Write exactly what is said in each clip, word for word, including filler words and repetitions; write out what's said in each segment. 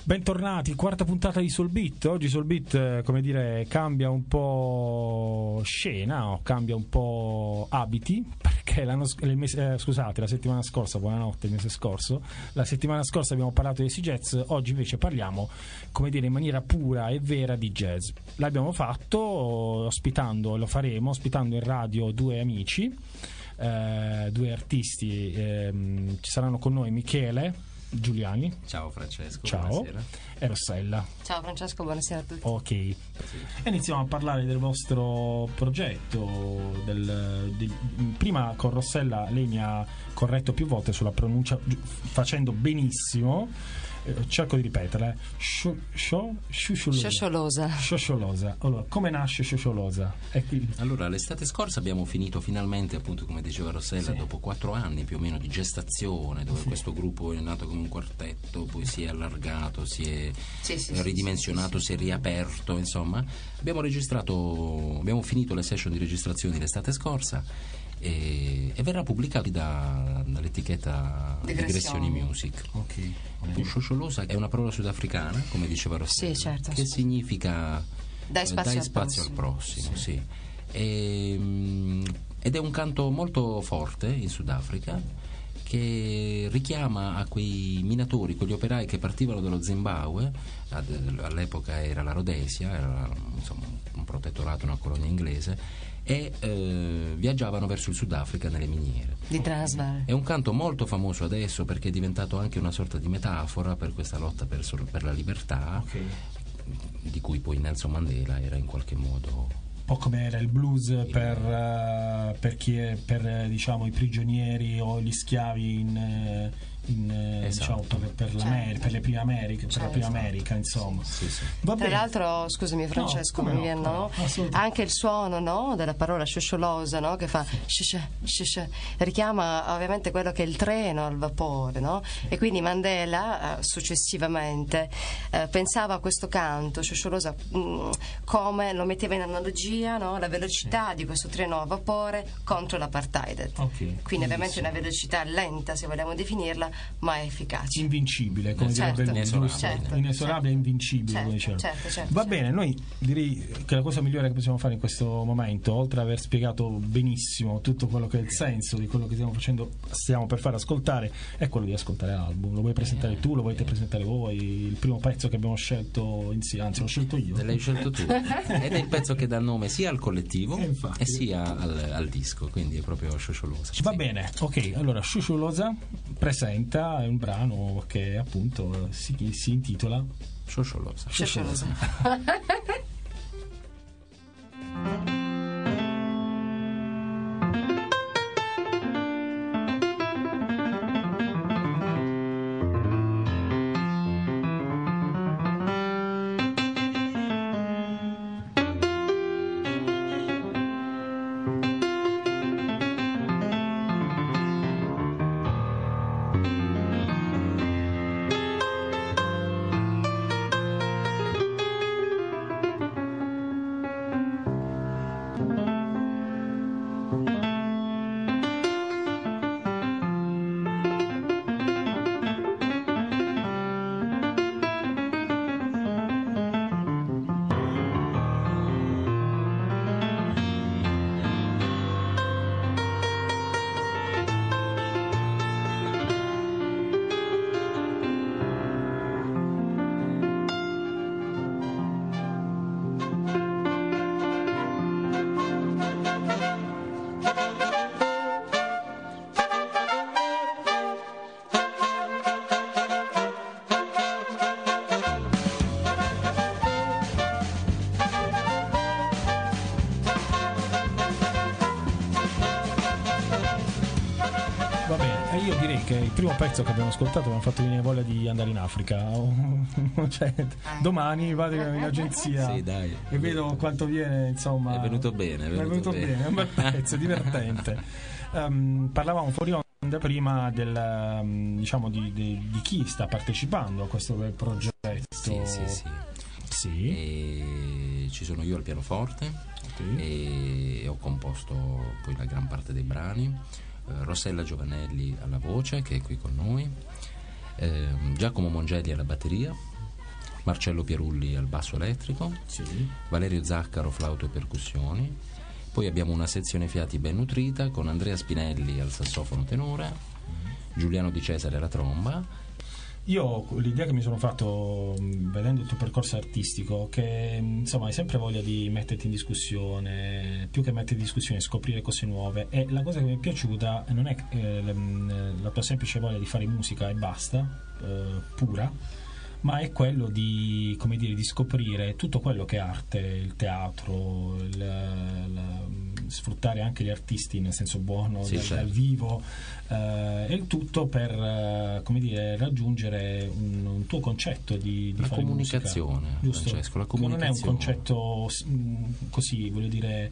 Bentornati, quarta puntata di Soul Beat. Oggi Soul Beat, come dire, cambia un po' scena, o cambia un po' abiti, perché l'anno, il mese, eh, scusate, la settimana scorsa, buonanotte, il mese scorso, la settimana scorsa abbiamo parlato di easy jazz, oggi invece parliamo, come dire, in maniera pura e vera di jazz. L'abbiamo fatto ospitando, lo faremo, ospitando in radio due amici, eh, due artisti, eh, ci saranno con noi Michele Giuliani. Ciao Francesco. Ciao. Buonasera. E Rossella. Ciao Francesco, buonasera a tutti. Ok. Sì. E iniziamo a parlare del vostro progetto. Del, del, prima con Rossella lei mi ha corretto più volte sulla pronuncia, facendo benissimo. Cerco di ripeterla. Sciosciolosa. Sciosciolosa. Allora, come nasce Sciosciolosa? Allora, l'estate scorsa abbiamo finito finalmente, appunto, come diceva Rossella, sì, dopo quattro anni più o meno di gestazione, dove sì, questo gruppo è nato come un quartetto, poi si è allargato, si è sì, sì, ridimensionato, sì, sì, si è riaperto, insomma. Abbiamo registrato, abbiamo finito le session di registrazione l'estate scorsa. E, e verrà pubblicato da, dall'etichetta Digressioni Music. Okay. Okay. Sciosciolosa è una parola sudafricana, come diceva Rossella, sì, certo, che sì, significa dai spazio, dai al, spazio prossimo. al prossimo, sì. Sì. E, ed è un canto molto forte in Sudafrica, che richiama a quei minatori, quegli operai che partivano dallo Zimbabwe, all'epoca era la Rhodesia, era insomma un protettorato, una colonia inglese, e eh, viaggiavano verso il Sudafrica nelle miniere. Di Transvaal. È un canto molto famoso adesso perché è diventato anche una sorta di metafora per questa lotta per, per la libertà, okay, di cui poi Nelson Mandela era in qualche modo un po' come era il blues per, uh, per chi è, per diciamo i prigionieri o gli schiavi in, in esatto, diciamo per, per, certo, per le prime Americhe, certo, per la prima America, insomma. Sì, sì. Va Tra bene. L'altro, scusami Francesco, no, mi viene, no, no? Anche il suono, no, della parola sciosciolosa, no, che fa scioscia, scioscia, richiama ovviamente quello che è il treno al vapore, no? Sì. E quindi Mandela eh, successivamente eh, pensava a questo canto sciosciolosa mh, come lo metteva in analogia, no? La velocità, sì, di questo treno a vapore contro l'apartheid. Okay. Quindi ovviamente una velocità lenta, se vogliamo definirla, ma è efficace, invincibile, come certo, direbbe inesorabile, certo, inesorabile e invincibile, certo, come diceva. Certo, certo, va certo. bene, noi direi che la cosa migliore che possiamo fare in questo momento, oltre ad aver spiegato benissimo tutto quello che è il senso di quello che stiamo facendo, stiamo per far ascoltare, è quello di ascoltare l'album. Lo vuoi presentare tu, lo volete presentare voi? Il primo pezzo che abbiamo scelto insieme, anzi l'ho scelto io, l'hai scelto tu, ed è il pezzo che dà nome sia al collettivo e, e sia al, al disco, quindi è proprio Sciosciolosa. Va sì, bene, ok, allora Sciosciolosa presenta un brano che appunto si, si intitola Sciosciolosa. Sciosciolosa. Io direi che il primo pezzo che abbiamo ascoltato mi ha fatto venire voglia di andare in Africa. Cioè, domani vado in agenzia, sì, dai, e vedo quanto viene, insomma. È venuto bene, è venuto, è venuto bene. bene, è un bel pezzo, divertente. Um, parlavamo fuori onda prima del, um, diciamo di, di, di chi sta partecipando a questo progetto. Sì, sì, sì. Sì. E ci sono io al pianoforte, okay, e ho composto poi la gran parte dei brani. Rossella Giovanelli alla voce, che è qui con noi, eh, Giacomo Mongelli alla batteria, Marcello Pierulli al basso elettrico, sì. Valerio Zaccaro flauto e percussioni. Poi abbiamo una sezione fiati ben nutrita con Andrea Spinelli al sassofono tenore, mm. Giuliano Di Cesare alla tromba. Io l'idea che mi sono fatto vedendo il tuo percorso artistico, che insomma hai sempre voglia di metterti in discussione, più che metterti in discussione scoprire cose nuove, e la cosa che mi è piaciuta non è eh, la tua semplice voglia di fare musica e basta, eh, pura, ma è quello di, come dire, di scoprire tutto quello che è arte, il teatro, il, il, sfruttare anche gli artisti nel senso buono, sì, dal, certo. dal vivo, eh, e il tutto per eh, come dire, raggiungere un, un tuo concetto di, di la fare comunicazione, musica, giusto? Francesco, la comunicazione. Non è un concetto così, voglio dire,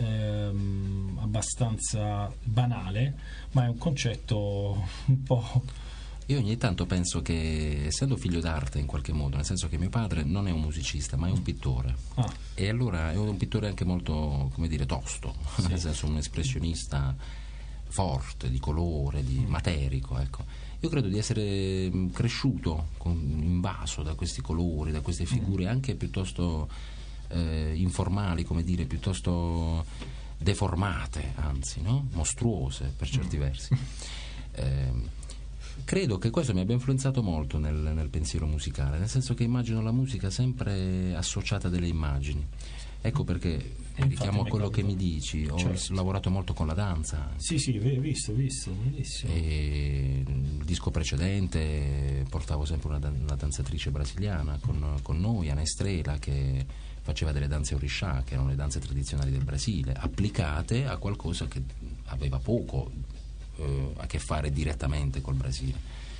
ehm, abbastanza banale, ma è un concetto un po'. Io ogni tanto penso che, essendo figlio d'arte in qualche modo, nel senso che mio padre non è un musicista ma è un pittore, ah. e allora è un pittore anche molto, come dire, tosto, sì. nel senso un espressionista forte, di colore, di mm. materico, ecco. Io credo di essere cresciuto con, invaso da questi colori, da queste figure mm. anche piuttosto eh, informali, come dire, piuttosto deformate, anzi, no? Mostruose per certi mm. versi. Eh, Credo che questo mi abbia influenzato molto nel, nel pensiero musicale, nel senso che immagino la musica sempre associata a delle immagini. Ecco perché richiamo a quello che mi dici, ho certo. lavorato molto con la danza. Sì, sì, visto, visto, bellissimo. E il disco precedente portavo sempre una, una danzatrice brasiliana con, con noi, Ana Estrela, che faceva delle danze orishà, che erano le danze tradizionali del Brasile, applicate a qualcosa che aveva poco a che fare direttamente col Brasile.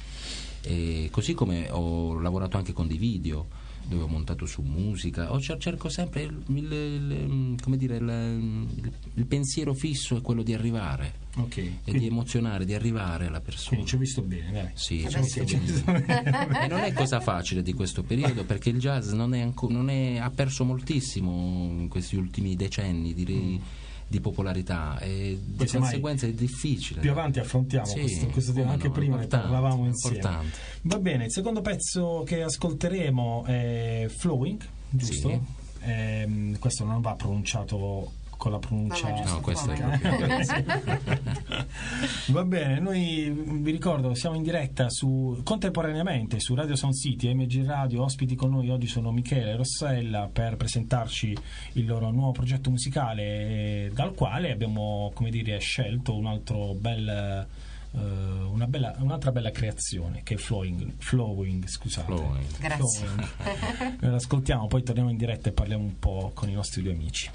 E così come ho lavorato anche con dei video dove ho montato su musica, o cerco sempre il, il, il, come dire, il, il pensiero fisso è quello di arrivare, okay. e quindi, di emozionare, di arrivare alla persona. Quindi ci ho visto bene, dai. Sì, ci ho visto bene. E non è cosa facile di questo periodo, perché il jazz non è anco, non è, ha perso moltissimo in questi ultimi decenni, direi. Mm. di popolarità, e di conseguenza è difficile. Più avanti affrontiamo sì, questo, questo tema, anche no, prima ne parlavamo insieme. Importante. Va bene, il secondo pezzo che ascolteremo è Flowing, giusto? Sì. Eh, questo non va pronunciato con la pronuncia. No, no questo è proprio. Va bene, noi vi ricordo siamo in diretta su contemporaneamente su Radio Sound City, M G Radio. Ospiti con noi oggi sono Michele e Rossella per presentarci il loro nuovo progetto musicale, dal quale abbiamo, come dire, scelto un altro bel uh, una bella, un'altra bella creazione che è Flowing, Flowing scusate. Flowing. Grazie. Flowing. Noi l'ascoltiamo, poi torniamo in diretta e parliamo un po' con i nostri due amici.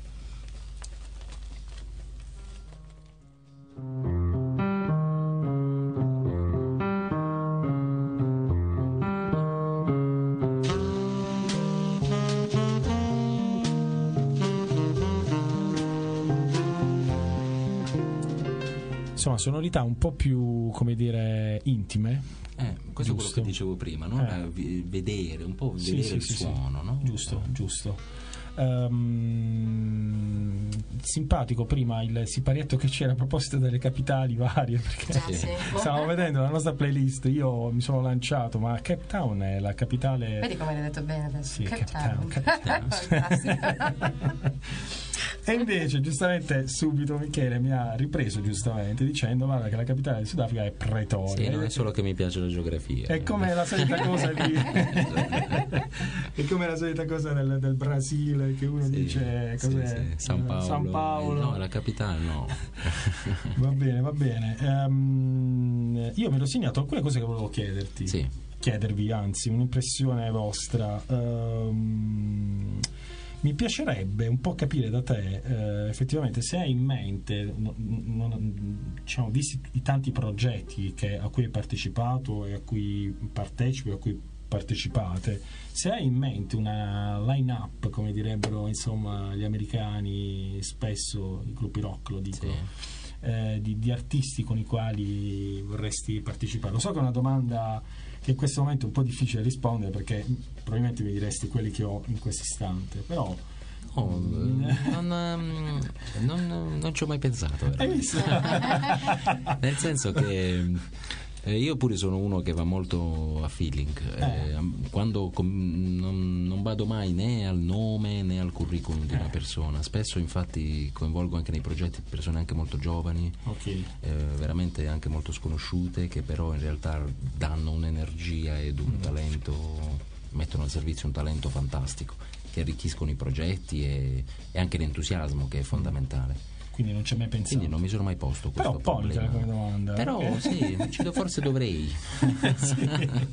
Insomma, sonorità un po' più, come dire, intime. Eh, questo giusto. È quello che dicevo prima, no? Eh. Vedere, un po' vedere sì, il sì, suono, sì. no? Giusto, eh. giusto. Um, simpatico prima il siparietto che c'era a proposito delle capitali varie, perché ah, sì. stavamo vedendo la nostra playlist, io mi sono lanciato, ma Cape Town è la capitale. Vedi come l'hai detto bene adesso? Sì, Cape, Cape Town, Town. Cape Town. E invece giustamente subito Michele mi ha ripreso giustamente dicendo guarda che la capitale del Sudafrica è Pretoria. Sì, non è solo che mi piace la geografia. È come la solita cosa lì. È come la solita cosa del, del Brasile che uno sì, dice cos'è? Sì, sì. San Paolo. San Paolo. Eh, no, la capitale no. Va bene, va bene. Um, io mi ero segnato alcune cose che volevo chiederti. Sì. Chiedervi, anzi, un'impressione vostra. Um, Mi piacerebbe un po' capire da te eh, effettivamente se hai in mente, non, non, diciamo, visti i tanti progetti che, a cui hai partecipato e a cui partecipi, a cui partecipate, se hai in mente una line-up, come direbbero insomma gli americani, spesso i gruppi rock lo dicono, sì. eh, di, di artisti con i quali vorresti partecipare. Lo so che è una domanda che in questo momento è un po' difficile rispondere, perché probabilmente mi diresti quelli che ho in questo istante, però oh, non, non, non, non ci ho mai pensato hai visto? Nel senso che Eh, io pure sono uno che va molto a feeling, eh. Eh, quando com- non, non vado mai né al nome né al curriculum di una persona. Spesso infatti coinvolgo anche nei progetti persone anche molto giovani, okay. eh, veramente anche molto sconosciute, che però in realtà danno un'energia ed un mm. talento, mettono al servizio un talento fantastico, che arricchiscono i progetti e, e anche l'entusiasmo, che è fondamentale. Quindi non ci hai mai pensato. Quindi non mi sono mai posto questo però problema. Però come domanda. Però eh. sì, ci do, forse dovrei. Sì.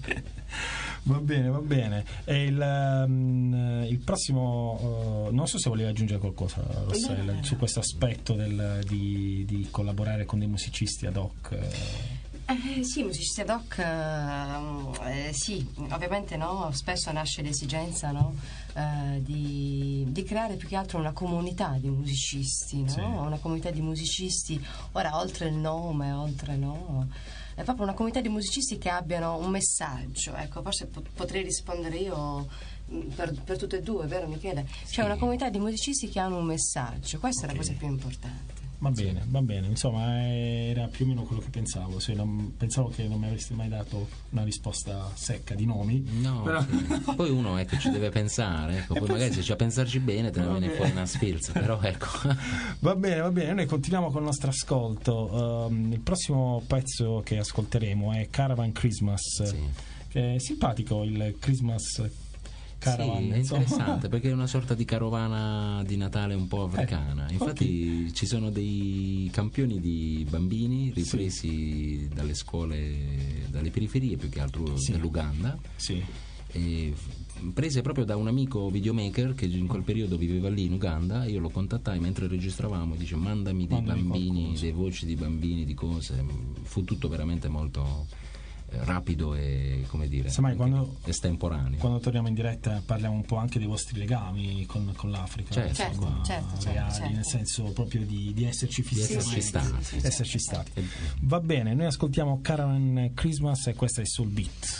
Va bene, va bene. E il, um, il prossimo, uh, non so se volevi aggiungere qualcosa, Rossella, no, no. su questo aspetto del, di, di collaborare con dei musicisti ad hoc. Eh, sì, musicisti ad hoc, eh, sì, ovviamente no, spesso nasce l'esigenza, no, eh, di, di creare più che altro una comunità di musicisti, no? Sì. Una comunità di musicisti, ora oltre il nome, oltre no, è proprio una comunità di musicisti che abbiano un messaggio, ecco, forse po- potrei rispondere io per, per tutte e due, vero Michele? Sì. Cioè una comunità di musicisti che hanno un messaggio, questa okay. è la cosa più importante. Va bene, va bene, insomma era più o meno quello che pensavo. Se non, pensavo che non mi avresti mai dato una risposta secca di nomi. No, però... sì. Poi uno ecco, ci deve pensare, ecco, poi magari se c'è a pensarci bene te ne viene fuori una sfilza, però ecco. Va bene, va bene, noi continuiamo con il nostro ascolto. Um, il prossimo pezzo che ascolteremo è Caravan Christmas, sì. che è simpatico il Christmas Caravan, sì, è interessante perché è una sorta di carovana di Natale un po' africana. Infatti okay. ci sono dei campioni di bambini ripresi sì. dalle scuole, dalle periferie più che altro sì. dell'Uganda, sì. e prese proprio da un amico videomaker che in quel periodo viveva lì in Uganda. Io lo contattai mentre registravamo, dice mandami dei mandami bambini, qualcosa. dei voci di bambini, di cose. Fu tutto veramente molto rapido e come dire Semmai, quando, estemporaneo. Quando torniamo in diretta parliamo un po' anche dei vostri legami con, con l'Africa, certo, insomma, certo, certo, reali, certo. nel senso proprio di, di esserci fissati, esserci stati, sì, sì, esserci stati. Va bene, noi ascoltiamo Caravan Christmas e questa è Soul Beat.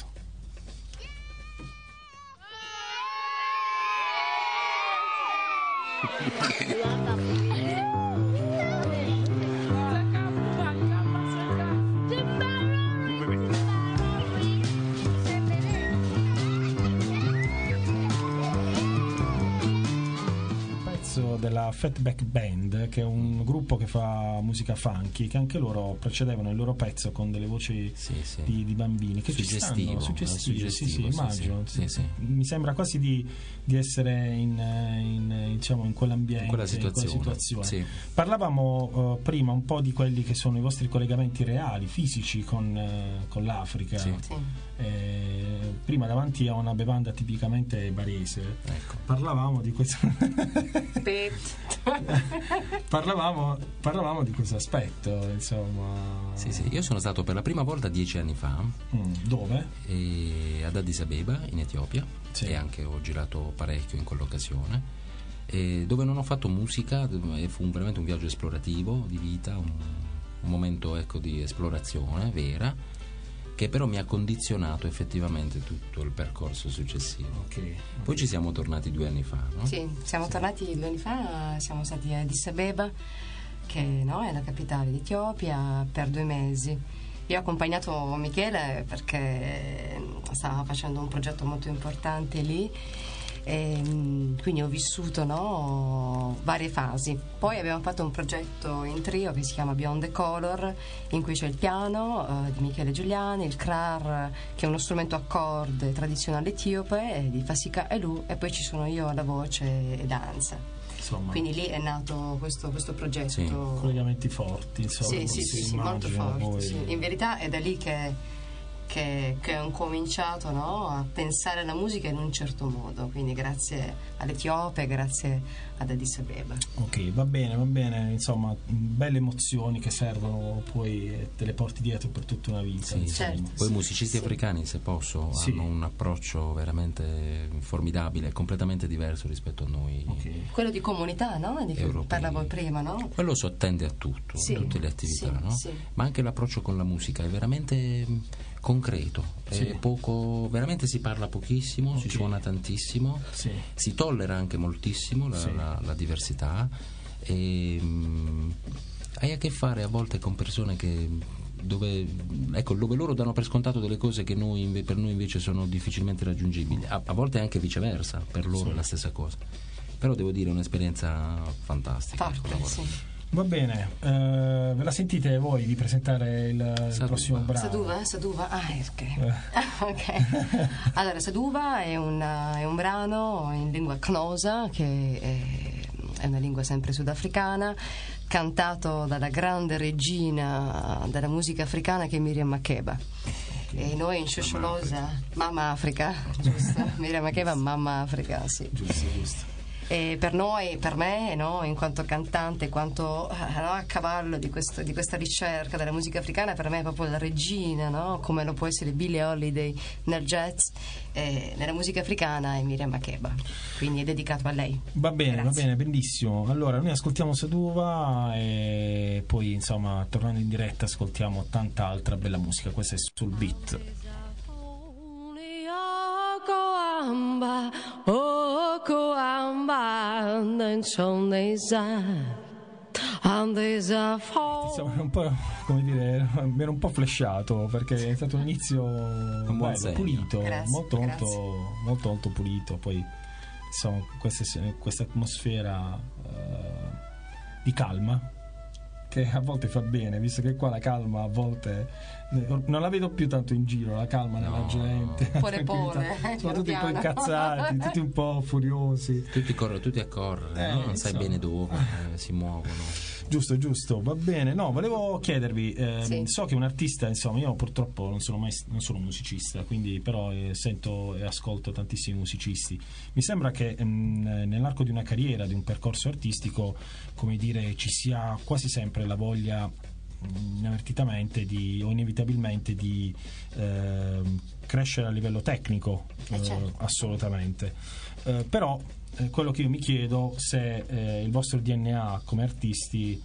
Della Fatback Band, che è un gruppo che fa musica funky, che anche loro precedevano il loro pezzo con delle voci sì, sì. Di, di bambini che suggestivo, suggestivo, sì, sì, sì, immagino sì, sì, sì. Mi sembra quasi di, di essere in, in, diciamo, in quell'ambiente, in quella situazione, in quella situazione. Sì. Parlavamo uh, prima un po' di quelli che sono i vostri collegamenti reali, fisici con, uh, con l'Africa, sì. Sì. Eh, prima davanti a una bevanda tipicamente barese, ecco. parlavamo di questo parlavamo, parlavamo di questo aspetto, insomma. Sì, sì. Io sono stato per la prima volta dieci anni fa. Mm, dove? E ad Addis Abeba in Etiopia, sì. e anche ho girato parecchio in quell'occasione, e dove non ho fatto musica, e fu veramente un viaggio esplorativo di vita, un, un momento ecco di esplorazione vera, che però mi ha condizionato effettivamente tutto il percorso successivo. Okay, okay. Poi ci siamo tornati due anni fa, no? Sì, siamo sì. tornati due anni fa, siamo stati a Addis Abeba, che no, è la capitale d'Etiopia, per due mesi. Io ho accompagnato Michele perché stava facendo un progetto molto importante lì, e quindi ho vissuto no, varie fasi. Poi abbiamo fatto un progetto in trio che si chiama Beyond the Color, in cui c'è il piano uh, di Michele Giuliani, il krar, che è uno strumento a corde tradizionale etiope, di Fasika Elu, e poi ci sono io alla voce e danza. Insomma, quindi lì è nato questo, questo progetto. Sì, collegamenti forti, insomma. Sì, sì, sì, sì, molto forti. Poi... Sì. In verità è da lì che Che, che ho cominciato no, a pensare alla musica in un certo modo, quindi grazie all'Etiopia, grazie ad Addis Abeba. Ok, va bene, va bene, insomma, belle emozioni che servono, poi te le porti dietro per tutta una vita. Sì, certo, poi i sì, musicisti sì. africani, se posso, sì. hanno un approccio veramente formidabile, completamente diverso rispetto a noi. Okay. Quello di comunità, no? Di cui parlavo prima, no? Quello sottende a tutto, sì. a tutte le attività, sì, no? Sì. Ma anche l'approccio con la musica è veramente concreto, sì. è poco, veramente si parla pochissimo, okay. si suona tantissimo, sì. si tollera anche moltissimo la, sì. la, la diversità, e mh, hai a che fare a volte con persone che dove, ecco, dove loro danno per scontato delle cose che noi, per noi invece sono difficilmente raggiungibili, a, a volte anche viceversa, per loro sì. È la stessa cosa, però devo dire è un'esperienza fantastica. Forte, sì. Va bene, eh, ve la sentite voi di presentare il, il prossimo brano? Saduva? Saduva? Ah, ok. Eh. okay. Allora, Saduva è, una, è un brano in lingua Xhosa, che è, è una lingua sempre sudafricana, cantato dalla grande regina della musica africana che è Miriam Makeba. Okay. E noi in Shosholoza, Mamma Africa, giusto? Miriam Makeba, Mamma Africa, sì. Giusto, giusto. E per noi, per me, no, in quanto cantante, in quanto no, a cavallo di, questo, di questa ricerca della musica africana, per me è proprio la regina, no? Come lo può essere Billie Holiday nel jazz, eh, nella musica africana è Miriam Makeba, quindi è dedicato a lei. Va bene, Grazie. Va bene, bellissimo. Allora noi ascoltiamo Saduva e poi insomma tornando in diretta ascoltiamo tanta altra bella musica. Questa è Soul Beat. Koamba, oh Koamba, non sono Insomma, un po', come dire, mi ero un po' flashato perché è stato un inizio un bello, pulito, grazie, molto, grazie. molto, molto, molto pulito. Poi insomma, questa, questa atmosfera uh, di calma che a volte fa bene, visto che qua la calma a volte non la vedo più tanto in giro, la calma nella no. gente, pole pole, sono tutti un po' incazzati, tutti un po' furiosi, tutti corrono, tutti a correre, eh, no? Non sai so. bene dove eh, si muovono. Giusto, giusto, va bene. No, volevo chiedervi, eh, sì. so che un artista, insomma, io purtroppo non sono mai non sono musicista, quindi però eh, sento e ascolto tantissimi musicisti. Mi sembra che mh, nell'arco di una carriera, di un percorso artistico, come dire, ci sia quasi sempre la voglia mh, inavvertitamente di, o inevitabilmente di eh, crescere a livello tecnico, eh, certo. eh, assolutamente. Eh, però Eh, quello che io mi chiedo se eh, il vostro D N A come artisti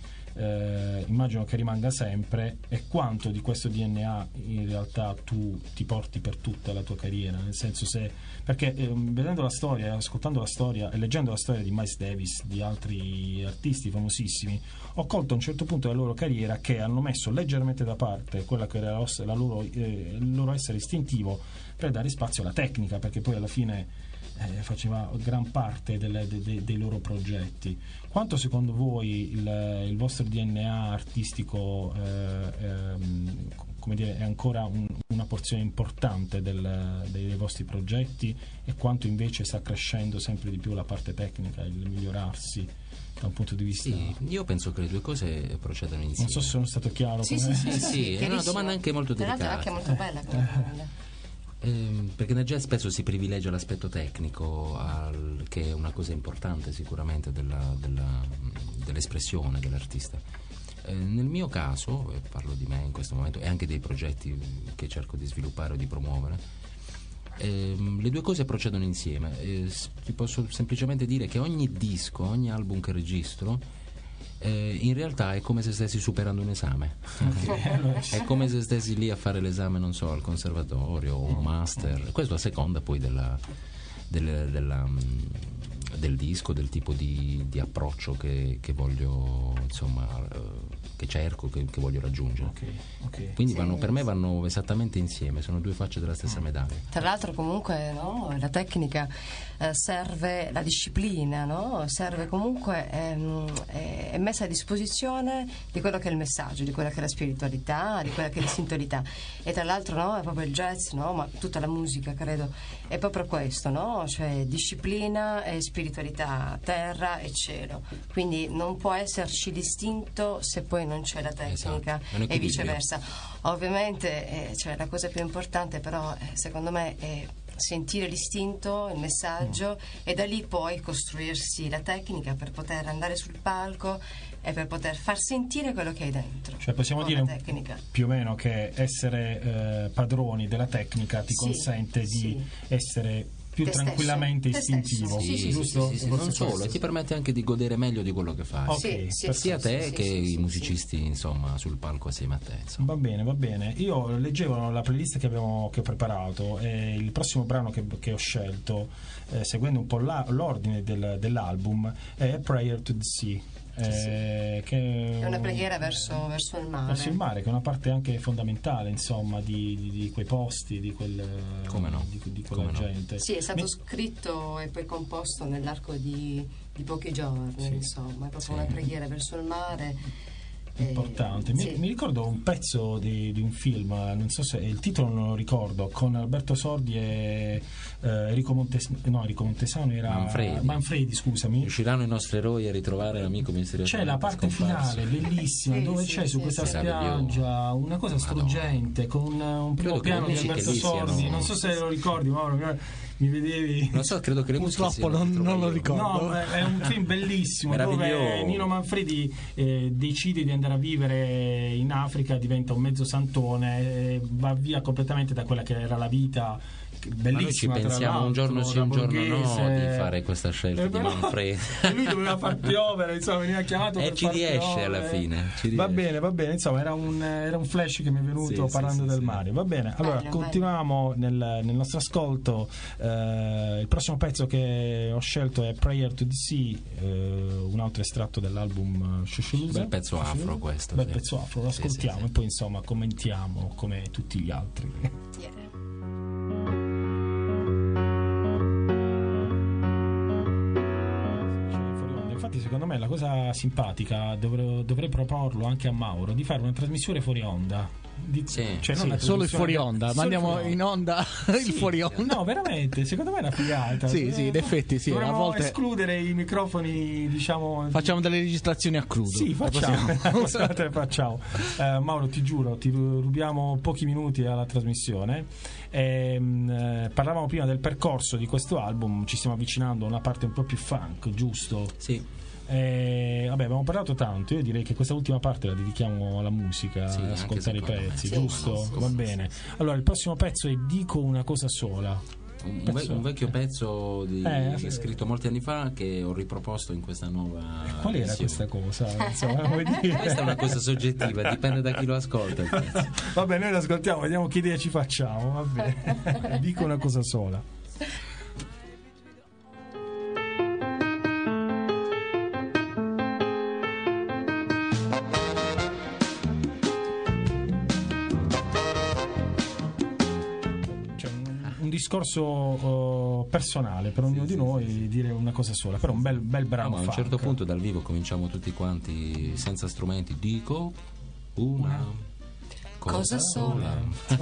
eh, immagino che rimanga sempre, e quanto di questo D N A in realtà tu ti porti per tutta la tua carriera, nel senso se perché eh, vedendo la storia, ascoltando la storia e leggendo la storia di Miles Davis, di altri artisti famosissimi, ho colto a un certo punto della loro carriera che hanno messo leggermente da parte quella che era la loro, eh, il loro essere istintivo per dare spazio alla tecnica, perché poi alla fine Eh, faceva gran parte delle, de, de, dei loro progetti. Quanto secondo voi il, il vostro D N A artistico eh, ehm, come dire, è ancora un, una porzione importante del, dei, dei vostri progetti, e quanto invece sta crescendo sempre di più la parte tecnica, il migliorarsi da un punto di vista? Sì, io penso che le due cose procedano insieme. Non so se sono stato chiaro. Sì, sì, sì, sì, sì, è una domanda anche molto delicata, anche molto bella come domanda. Eh, perché nel jazz spesso si privilegia l'aspetto tecnico, al, che è una cosa importante sicuramente della, della, dell'espressione dell'artista. Eh, nel mio caso, e parlo di me in questo momento e anche dei progetti che cerco di sviluppare o di promuovere, eh, le due cose procedono insieme. Eh, ti posso semplicemente dire che ogni disco, ogni album che registro, Eh, in realtà è come se stessi superando un esame. È come se stessi lì a fare l'esame, non so, al conservatorio o un master. Questo a seconda poi della, del, della, del disco, del tipo di, di approccio che, che voglio, insomma, che cerco, che, che voglio raggiungere. Okay, okay. Quindi sì, vanno, per sì. me vanno esattamente insieme, sono due facce della stessa medaglia. Tra l'altro comunque no, la tecnica eh, serve, la disciplina, no? Serve comunque, ehm, è messa a disposizione di quello che è il messaggio, di quella che è la spiritualità, di quella che è l'istintualità. E tra l'altro no, è proprio il jazz, no? Ma tutta la musica credo è proprio questo, no? Cioè disciplina e spiritualità, terra e cielo. Quindi non può esserci l'istinto se poi non c'è la tecnica, esatto. E viceversa. Ovviamente eh, cioè, la cosa più importante però eh, secondo me è sentire l'istinto, il messaggio, mm. e da lì poi costruirsi la tecnica per poter andare sul palco e per poter far sentire quello che hai dentro. Cioè possiamo dire tecnica. più o meno che essere eh, padroni della tecnica ti sì, consente sì. di essere più Te tranquillamente stesso. istintivo, Te stesso. Sì, giusto? Sì, sì, sì, non solo, e ti permette anche di godere meglio di quello che fai. Okay, sì, sì, sia sì, te sì, che sì, i sì, musicisti sì. insomma sul palco assieme a te, insomma. Va bene, va bene. Io leggevo la playlist che abbiamo che ho preparato, e il prossimo brano che, che ho scelto, eh, seguendo un po' la, l'ordine del, dell'album, è Prayer to the Sea. eh, che è una preghiera verso, verso il mare. Verso il mare, che è una parte anche fondamentale, insomma, di, di, di quei posti, di, quel, Come no? di, di quella Come gente. No? Sì, è stato Mi... scritto e poi composto nell'arco di, di pochi giorni, sì. Insomma, è proprio sì. Una preghiera verso il mare. Importante. Eh, mi, sì. mi ricordo un pezzo di, di un film, non so se il titolo non lo ricordo, con Alberto Sordi e eh, Enrico Montesano, no, Enrico Montesano era Manfredi. Manfredi, scusami. Riusciranno i nostri eroi a ritrovare l'amico misterioso. C'è la parte scomparso. finale bellissima, sì, dove sì, c'è sì, su sì, questa sì. spiaggia una cosa struggente, con un, un primo piano di Alberto Sordi. Siano... Non so se lo ricordi, Mauro. Mi vedevi? Non so, credo che le musiche purtroppo non, non lo ricordo. No, è un film bellissimo dove Nino Manfredi eh, decide di andare a vivere in Africa, diventa un mezzo santone, eh, va via completamente da quella che era la vita bellissima. Ma noi ci pensiamo un giorno sì, un giorno no di fare questa scelta eh, di Manfredi. Lui doveva far piovere, insomma, veniva chiamato e per ci far riesce piovere. Alla fine. Ci va riesce. bene, va bene, insomma, era un, era un flash che mi è venuto sì, parlando sì, del sì, mare. sì. Va bene, allora bello, continuiamo bello. Nel, nel nostro ascolto. Eh, il prossimo pezzo che ho scelto è Prayer to the Sea, eh, un altro estratto dell'album Shushuza. Bel pezzo afro questo. Bel sì. pezzo afro, lo ascoltiamo sì, sì, e poi insomma commentiamo come tutti gli altri. Yeah. Secondo me la cosa simpatica dovrei, dovrei proporlo anche a Mauro di fare una trasmissione fuori onda di, sì, cioè sì, non solo il fuori onda mandiamo fuori in onda sì, il fuori onda no veramente secondo me è una figata sì sì in effetti sì dovremmo a volte escludere i microfoni, diciamo, facciamo delle registrazioni a crudo. Sì, facciamo, te le facciamo. Eh, Mauro, ti giuro, ti rubiamo pochi minuti alla trasmissione. Eh, parlavamo prima del percorso di questo album, ci stiamo avvicinando a una parte un po' più funk, giusto? Sì. Eh, vabbè, abbiamo parlato tanto. Io direi che questa ultima parte la dedichiamo alla musica, sì, ad ascoltare i pezzi, sì, giusto? sì, Va sì, bene. Allora, il prossimo pezzo è Dico una cosa sola. Un, pezzo... un vecchio pezzo di, eh, sì. scritto molti anni fa che ho riproposto in questa nuova. Qual era versione. Questa cosa? Insomma, vuoi dire? Questa è una cosa soggettiva, dipende da chi lo ascolta. Vabbè, noi lo ascoltiamo, vediamo che idea ci facciamo. Vabbè. Dico una cosa sola. Discorso uh, personale per ognuno sì, di noi sì, sì. Dire una cosa sola, però un bel, bel brano. No, ma a un certo punto dal vivo cominciamo tutti quanti senza strumenti. Dico una, una. Cosa, cosa sola.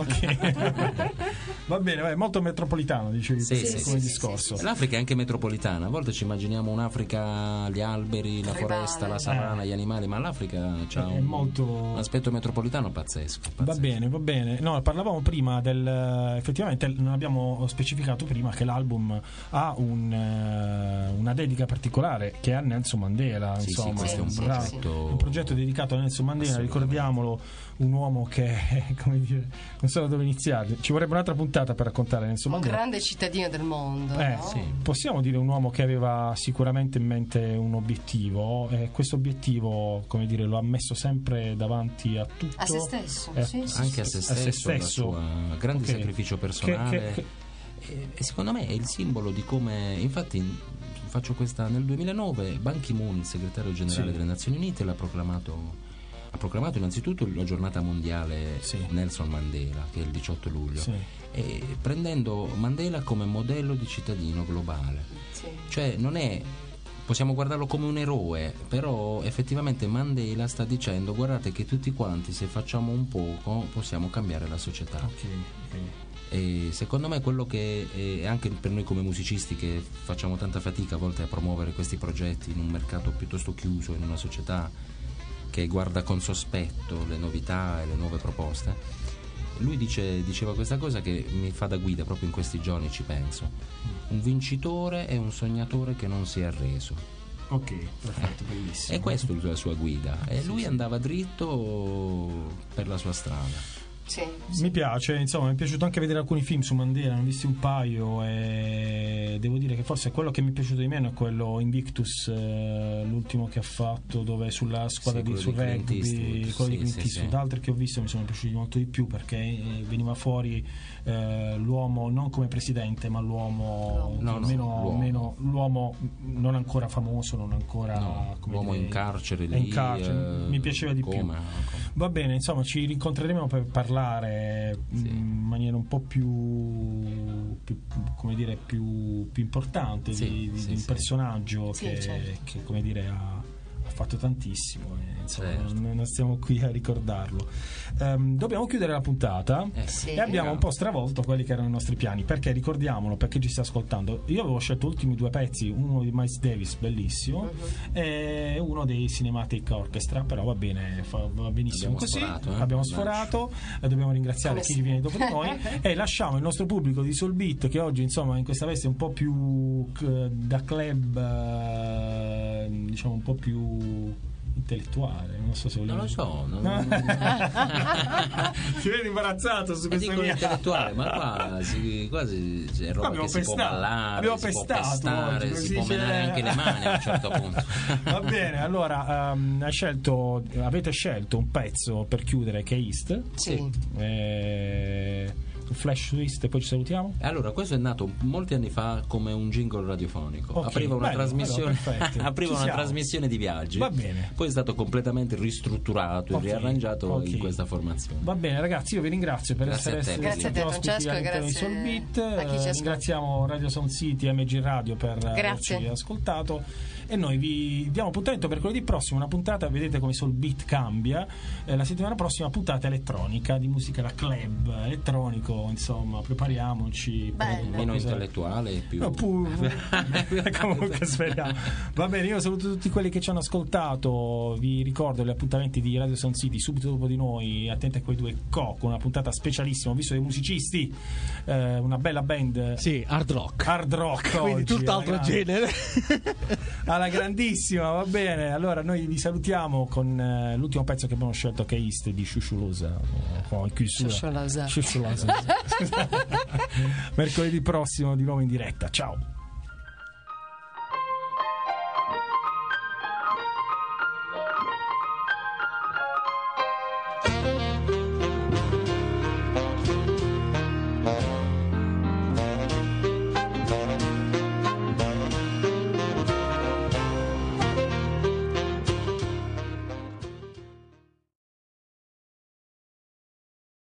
Ok. Va bene, vai, molto metropolitano, dicevi, sì, sì, come sì, discorso. Sì, sì. L'Africa è anche metropolitana. A volte ci immaginiamo un'Africa, gli alberi, la Tribale. foresta, la savana, eh. gli animali, ma l'Africa ha un, molto... un aspetto metropolitano pazzesco, pazzesco. Va bene, va bene. No, parlavamo prima del. Effettivamente non abbiamo specificato prima che l'album ha un, una dedica particolare che è a Nelson Mandela. Sì, insomma, sì, questo è un progetto, un progetto dedicato a Nelson Mandela. Ricordiamolo, un uomo che come dire, non so da dove iniziare, ci vorrebbe un'altra puntata per raccontare Nelson Mandela, un grande cittadino del mondo, eh, no? Sì. Possiamo dire un uomo che aveva sicuramente in mente un obiettivo e questo obiettivo, come dire, lo ha messo sempre davanti a tutto, a se stesso, eh, sì, sì, anche sì, a se stesso, a se stesso. Il suo grande okay. sacrificio personale che, che, che... E, e secondo me è il simbolo di come, infatti faccio questa, nel duemilanove Ban Ki-moon, il segretario generale sì. delle Nazioni Unite, l'ha proclamato ha proclamato innanzitutto la giornata mondiale sì. Nelson Mandela, che è il diciotto luglio, sì. e prendendo Mandela come modello di cittadino globale, sì. cioè non è, possiamo guardarlo come un eroe, però effettivamente Mandela sta dicendo guardate che tutti quanti se facciamo un poco possiamo cambiare la società. Okay, okay. E secondo me quello che è anche per noi come musicisti che facciamo tanta fatica a volte a promuovere questi progetti in un mercato piuttosto chiuso, in una società che guarda con sospetto le novità e le nuove proposte, lui dice, diceva questa cosa che mi fa da guida proprio in questi giorni, ci penso: un vincitore è un sognatore che non si è arreso. Ok, perfetto, bellissimo. E questa è la sua guida e sì, lui sì. andava dritto per la sua strada. Sì, sì. Mi piace, insomma, mi è piaciuto anche vedere alcuni film su Mandela, ne ho visti un paio e devo dire che forse quello che mi è piaciuto di meno è quello Invictus, eh, l'ultimo che ha fatto, dove sulla squadra sì, di sul rugby, Eastwood, quello sì, di Clint sì, Eastwood. sì. Altri che ho visto mi sono piaciuti molto di più perché eh, veniva fuori eh, l'uomo non come presidente, ma l'uomo no, no, meno, l'uomo. meno l'uomo non ancora famoso, non ancora No, come l'uomo dire, in carcere è in lì, carcere. eh, Mi piaceva di come, più. come. Va bene, insomma, ci rincontreremo per parlare Sì. in maniera un po' più, più come dire, più, più importante Sì, di, di, sì, di un sì. personaggio Sì, che, certo. che, come dire, ha, ha fatto tantissimo e, insomma, Certo. non, non stiamo qui a ricordarlo. Ehm, dobbiamo chiudere la puntata Eh, Sì. e abbiamo un po' stravolto quelli che erano i nostri piani, perché ricordiamolo, perché ci sta ascoltando. Io avevo scelto gli ultimi due pezzi, uno di Miles Davis bellissimo Uh-huh. e uno dei Cinematic Orchestra, però va bene, fa, va benissimo Abbiamo così. sforato, eh? Abbiamo sforato, eh, dobbiamo ringraziare Come chi si- viene dopo di noi e lasciamo il nostro pubblico di Soul Beat, che oggi insomma in questa veste un po' più c- da club, eh, diciamo un po' più intellettuale, non so se Non vogliamo. lo so, non, No. non- Si vede imbarazzato su E questa dico mia intellettuale, ma qua si, quasi c'è roba Abbiamo che si può pestato, ballare, abbiamo si può pestato pestare, oggi, si così può c'è- menare anche le mani a un certo punto. Va bene, allora um, hai scelto, avete scelto un pezzo per chiudere che è East. Sì. Eh, Flash Twist e poi ci salutiamo. Allora, questo è nato molti anni fa come un jingle radiofonico. Ok, apriva una bello, trasmissione, allora, perfetto. apriva Ci una siamo. trasmissione di viaggi. Va bene. Poi è stato completamente ristrutturato Ok, e riarrangiato ok. in questa formazione. Va bene ragazzi, io vi ringrazio per Grazie essere a te, stati Grazie a te, ospiti Francesco, all'interno di grazie Soul Beat. a chi ci Eh, ascolta. ringraziamo Radio Sound City e M G Radio per Grazie. averci ascoltato e noi vi diamo appuntamento per quello di prossimo, una puntata, vedete come Soul Beat cambia. Eh, la settimana prossima puntata elettronica, di musica da club, elettronico, insomma, prepariamoci per Bello. una Meno cosa- intellettuale, più No, pu- comunque speriamo. Va bene, io saluto tutti quelli che ci hanno ascoltato, vi ricordo gli appuntamenti di Radio Sound City subito dopo di noi, attenti a quei due co, con una puntata specialissima, ho visto dei musicisti, eh, una bella band Sì, hard rock. hard rock Quindi oggi, tutt'altro alla genere. grande- alla grandissima, va bene, allora noi vi salutiamo con eh, l'ultimo pezzo che abbiamo scelto, che è East di Sciusciulosa, oh, in chiusura. Sciusciulosa. Sciusciulosa. Mercoledì prossimo di nuovo in diretta, ciao.